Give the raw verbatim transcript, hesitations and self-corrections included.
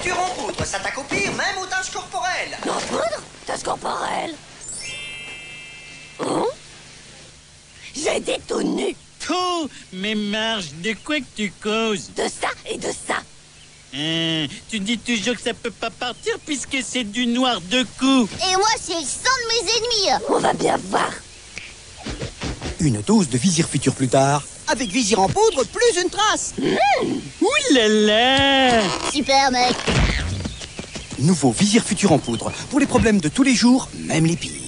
futur en poudre s'attaque au pire, même aux tâches corporelles. En poudre? Tâche corporelle? Hein? J'ai été tout nu. Oh, mais Marge, de quoi que tu causes? De ça et de ça. Hein, tu dis toujours que ça peut pas partir puisque c'est du noir de coup. Et moi, c'est le sang de mes ennemis. On va bien voir. Une dose de Vizir Futur plus tard. Avec Vizir en poudre, plus une trace. Mmh. Ouh là là! Super, mec. Nouveau Vizir Futur en poudre. Pour les problèmes de tous les jours, même les pires.